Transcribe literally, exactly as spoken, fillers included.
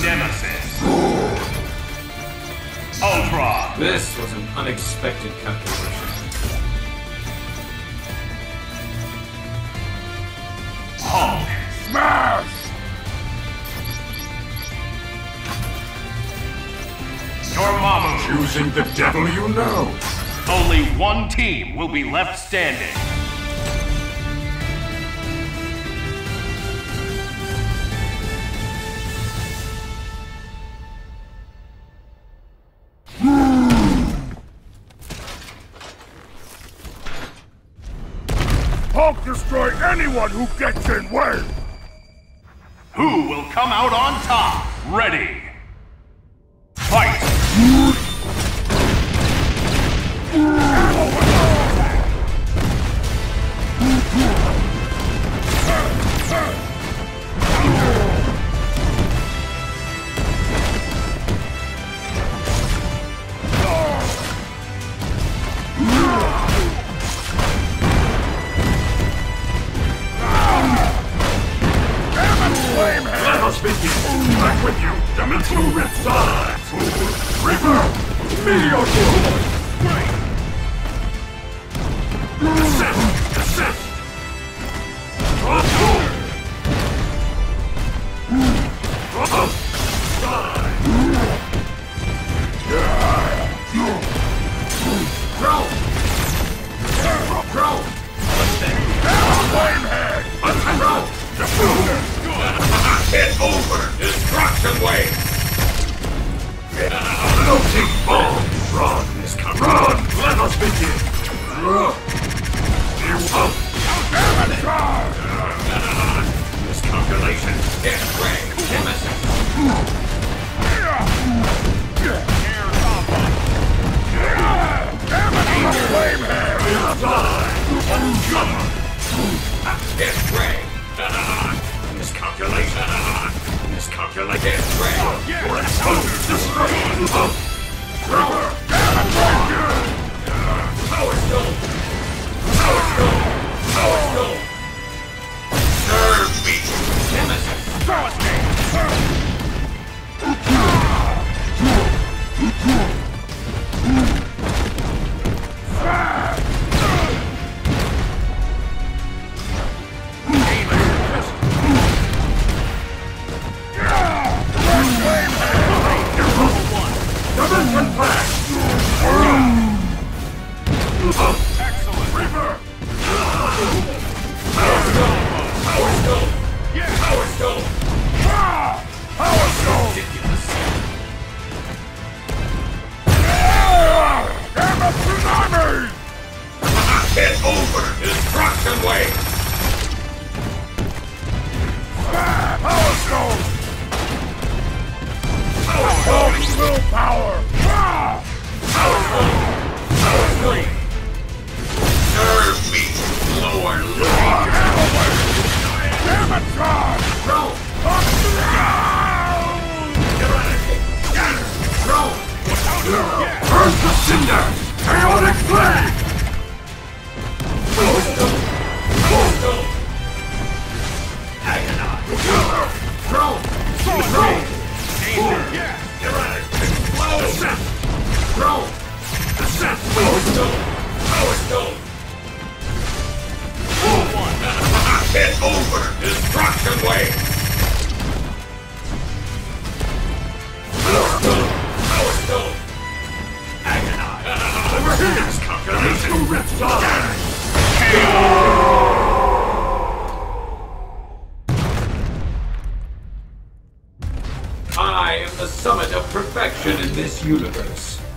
Nemesis Ultron. This was an unexpected calculation. Hulk. Smash! Dormammu. Choosing the devil you know. Only one team will be left standing. Hulk destroy anyone who gets in way! Who will come out on top? Ready. Fight! Let us begin! Back with you! Dimensional Riptide! Reaper! Meteor Sword! Assist! Assist! Throw! Throw! Flamehead! Throw! It's over! Destruction wave! Floating bomb! Run, Miss Capcom! Run! Let us begin! You up! Damn it! Miscalculation! It's Ray! Nemesis! Air combo! Damn it! Flamehead! It's Ray! Miscalculation! Miscalculation! It's Ray! Your exposure! Destruction! Thrower! Power Stone! Power Stone! Power Stone! Serve me! Nemesis! Throw us me! Dimension Flash! Excellent! Reaper! Power Stone! Power Stone! Yeah! Power Stone! Power Stone! Ridiculous! Damn it, tsunami! It's over! Destruction wave! Power Stone! Power Stone! Willpower! Power Stone! Power Stone! Serve me, lower lord! Damn it, God! Throw! Throw! Earth the Cinder! Chaotic Flame! Power Stone! Power Stone! Agonize! Throw! Throw! Yeah! Explode! Throw! Assist! Power Stone! Power Stone! One. It's over! Destruction wave! Power Stone! Power Stone! Agonize! Over here! Miscalculation! Riptide! I am the summit of perfection in this universe.